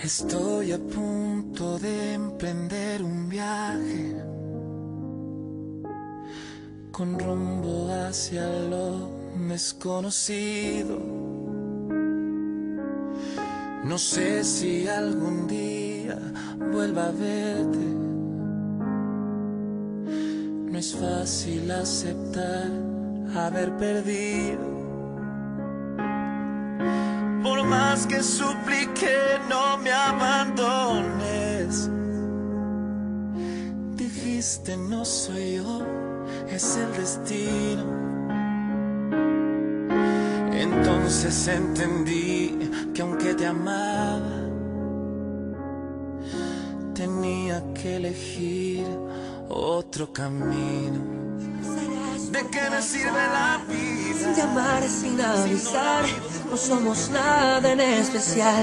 Estoy a punto de emprender un viaje con rumbo hacia lo desconocido. No sé si algún día vuelva a verte. No es fácil aceptar haber perdido. Por más que supliqué, no me abandones. Dijiste, no soy yo, es el destino. Entonces entendí que aunque te amaba, tenía que elegir otro camino. ¿De qué me sirve la vida? Sin llamar, sin avisar, no somos nada en especial.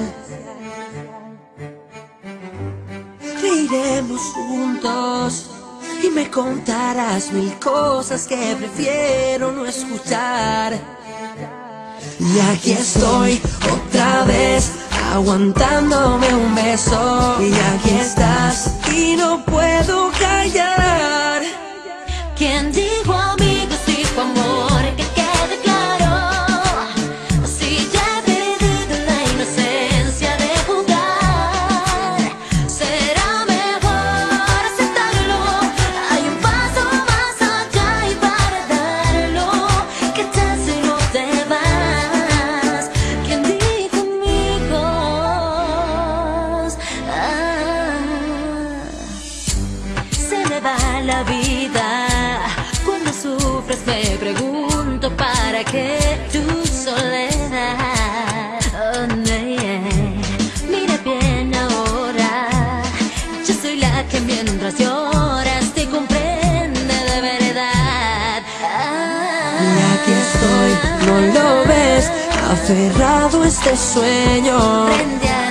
Reiremos juntos y me contarás mil cosas que prefiero no escuchar. Y aquí estoy otra vez, aguantándome un beso. Y aquí estás y no puedo callar. ¿Quién dijo amigos, dijo amor? Que quede claro. Si ya he perdido la inocencia de jugar, será mejor aceptarlo. Hay un paso más allá y para darlo, que te hace no te vas. ¿Quién dijo amigos? Se me va la vida. Me pregunto para qué tu soledad. Oh, no, yeah. Mira bien ahora, yo soy la que mientras lloras te comprende de verdad. Y aquí estoy, no lo ves, aferrado a este sueño. Prende a